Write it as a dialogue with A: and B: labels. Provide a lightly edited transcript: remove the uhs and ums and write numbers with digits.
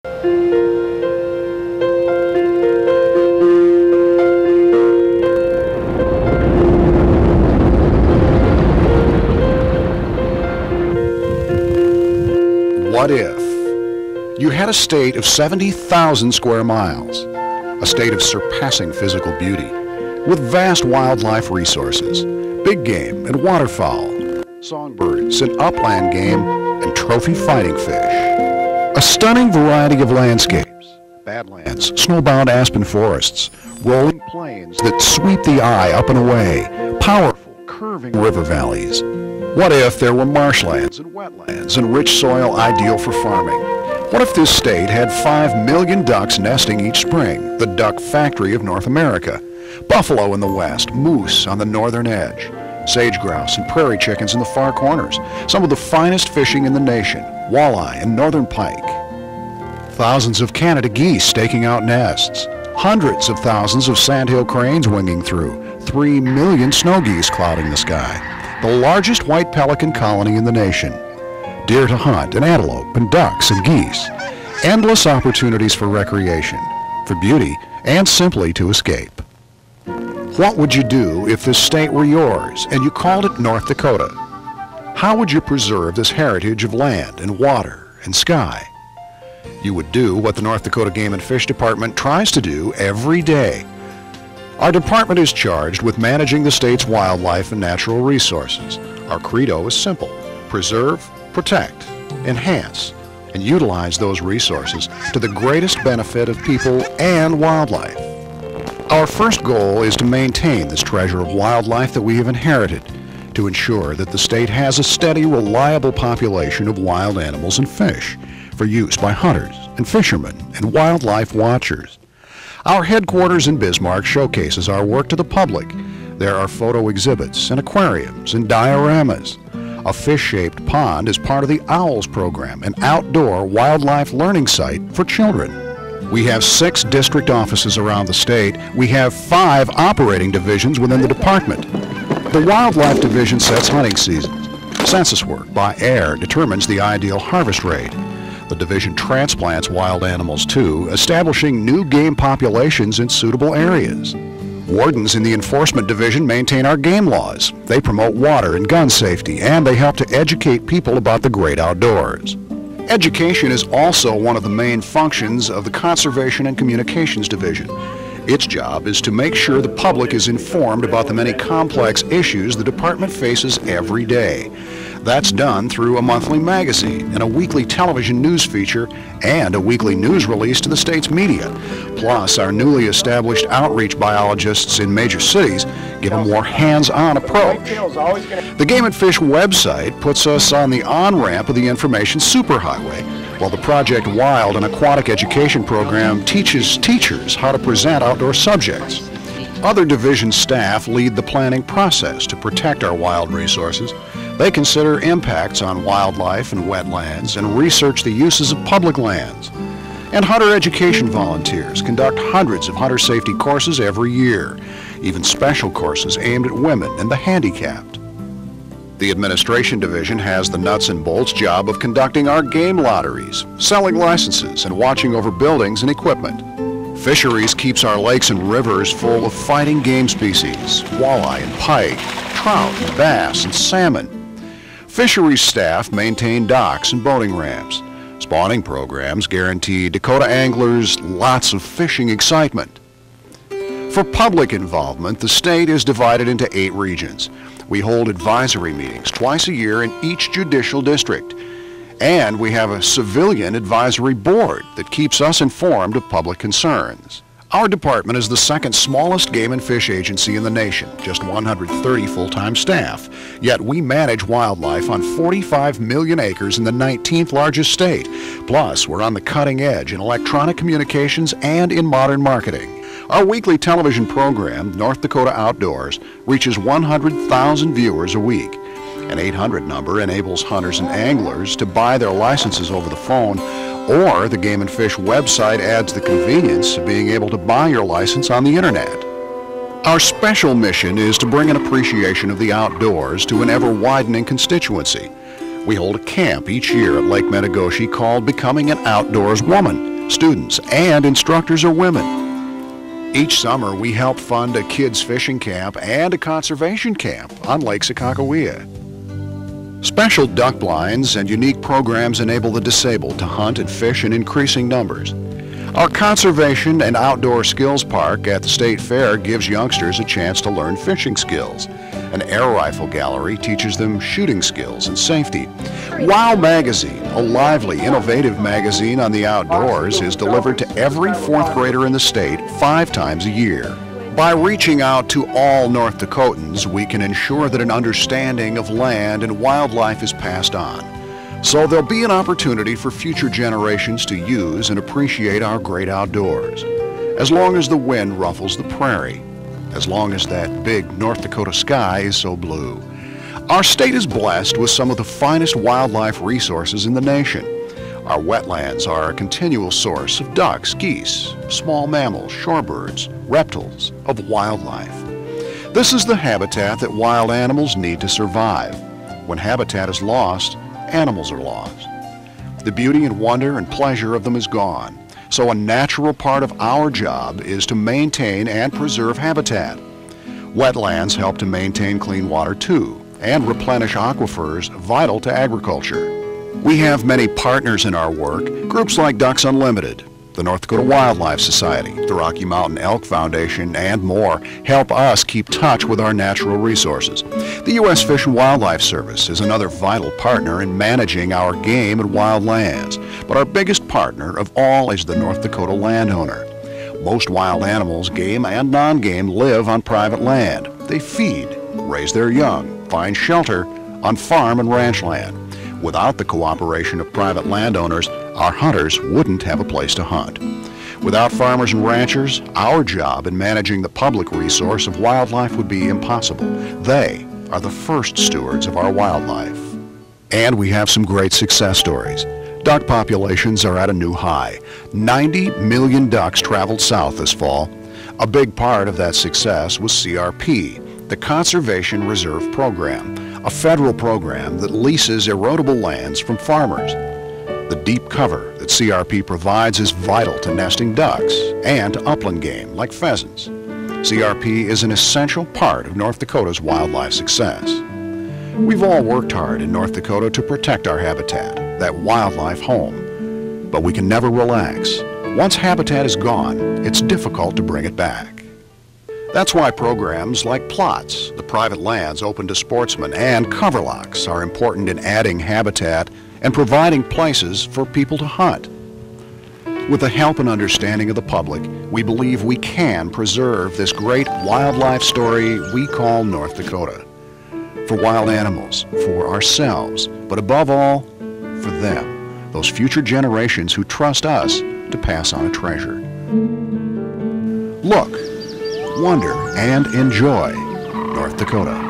A: What if you had a state of 70,000 square miles, a state of surpassing physical beauty, with vast wildlife resources, big game and waterfowl, songbirds and upland game, and trophy fighting fish. A stunning variety of landscapes, badlands, snowbound aspen forests, rolling plains that sweep the eye up and away, powerful, curving river valleys. What if there were marshlands and wetlands and rich soil ideal for farming? What if this state had 5 million ducks nesting each spring, the duck factory of North America? Buffalo in the west, moose on the northern edge, sage grouse and prairie chickens in the far corners, some of the finest fishing in the nation, walleye and northern pike. Thousands of Canada geese staking out nests, hundreds of thousands of sandhill cranes winging through, 3 million snow geese clouding the sky, the largest white pelican colony in the nation, deer to hunt and antelope and ducks and geese, endless opportunities for recreation, for beauty, and simply to escape. What would you do if this state were yours and you called it North Dakota? How would you preserve this heritage of land and water and sky? You would do what the North Dakota Game and Fish Department tries to do every day. Our department is charged with managing the state's wildlife and natural resources. Our credo is simple: preserve, protect, enhance, and utilize those resources to the greatest benefit of people and wildlife. Our first goal is to maintain this treasure of wildlife that we have inherited, to ensure that the state has a steady, reliable population of wild animals and fish for use by hunters and fishermen and wildlife watchers. Our headquarters in Bismarck showcases our work to the public. There are photo exhibits and aquariums and dioramas. A fish-shaped pond is part of the OWLS program, an outdoor wildlife learning site for children. We have 6 district offices around the state. We have 5 operating divisions within the department. The Wildlife Division sets hunting seasons. Census work by air determines the ideal harvest rate. The division transplants wild animals too, establishing new game populations in suitable areas. Wardens in the Enforcement Division maintain our game laws. They promote water and gun safety, and they help to educate people about the great outdoors. Education is also one of the main functions of the Conservation and Communications Division. Its job is to make sure the public is informed about the many complex issues the department faces every day. That's done through a monthly magazine and a weekly television news feature and a weekly news release to the state's media. Plus, our newly established outreach biologists in major cities give a more hands-on approach. The Game and Fish website puts us on the on-ramp of the information superhighway, while the Project Wild, an aquatic education program, teaches teachers how to present outdoor subjects. Other division staff lead the planning process to protect our wild resources. They consider impacts on wildlife and wetlands and research the uses of public lands. And hunter education volunteers conduct hundreds of hunter safety courses every year, even special courses aimed at women and the handicapped. The Administration Division has the nuts and bolts job of conducting our game lotteries, selling licenses, and watching over buildings and equipment. Fisheries keeps our lakes and rivers full of fighting game species, walleye and pike, trout and bass and salmon. Fisheries staff maintain docks and boating ramps. Spawning programs guarantee Dakota anglers lots of fishing excitement. For public involvement, the state is divided into 8 regions. We hold advisory meetings twice a year in each judicial district. And we have a civilian advisory board that keeps us informed of public concerns. Our department is the second smallest game and fish agency in the nation, just 130 full-time staff. Yet we manage wildlife on 45 million acres in the 19th largest state. Plus, we're on the cutting edge in electronic communications and in modern marketing. Our weekly television program, North Dakota Outdoors, reaches 100,000 viewers a week. An 800 number enables hunters and anglers to buy their licenses over the phone, or the Game and Fish website adds the convenience of being able to buy your license on the internet. Our special mission is to bring an appreciation of the outdoors to an ever-widening constituency. We hold a camp each year at Lake Metagoshi called Becoming an Outdoors Woman. Students and instructors are women. Each summer, we help fund a kids' fishing camp and a conservation camp on Lake Sakakawea. Special duck blinds and unique programs enable the disabled to hunt and fish in increasing numbers. Our Conservation and Outdoor Skills Park at the State Fair gives youngsters a chance to learn fishing skills. An air rifle gallery teaches them shooting skills and safety. Wow Magazine, a lively, innovative magazine on the outdoors, is delivered to every fourth grader in the state 5 times a year. By reaching out to all North Dakotans, we can ensure that an understanding of land and wildlife is passed on. So there'll be an opportunity for future generations to use and appreciate our great outdoors. As long as the wind ruffles the prairie, as long as that big North Dakota sky is so blue. Our state is blessed with some of the finest wildlife resources in the nation. Our wetlands are a continual source of ducks, geese, small mammals, shorebirds, reptiles, of wildlife. This is the habitat that wild animals need to survive. When habitat is lost, animals are lost. The beauty and wonder and pleasure of them is gone. So a natural part of our job is to maintain and preserve habitat. Wetlands help to maintain clean water too, and replenish aquifers vital to agriculture. We have many partners in our work, groups like Ducks Unlimited, the North Dakota Wildlife Society, the Rocky Mountain Elk Foundation, and more help us keep touch with our natural resources. The U.S. Fish and Wildlife Service is another vital partner in managing our game and wild lands. But our biggest partner of all is the North Dakota landowner. Most wild animals, game and non-game, live on private land. They feed, raise their young, find shelter on farm and ranch land. Without the cooperation of private landowners, our hunters wouldn't have a place to hunt. Without farmers and ranchers, our job in managing the public resource of wildlife would be impossible. They are the first stewards of our wildlife. And we have some great success stories. Duck populations are at a new high. 90 million ducks traveled south this fall. A big part of that success was CRP, the Conservation Reserve Program, a federal program that leases erodible lands from farmers. The deep cover that CRP provides is vital to nesting ducks and to upland game like pheasants. CRP is an essential part of North Dakota's wildlife success. We've all worked hard in North Dakota to protect our habitat, that wildlife home. But we can never relax. Once habitat is gone, it's difficult to bring it back. That's why programs like plots, the private lands open to sportsmen, and coverlocks are important in adding habitat and providing places for people to hunt. With the help and understanding of the public, we believe we can preserve this great wildlife story we call North Dakota. For wild animals, for ourselves, but above all, for them, those future generations who trust us to pass on a treasure. Look, wonder, and enjoy North Dakota.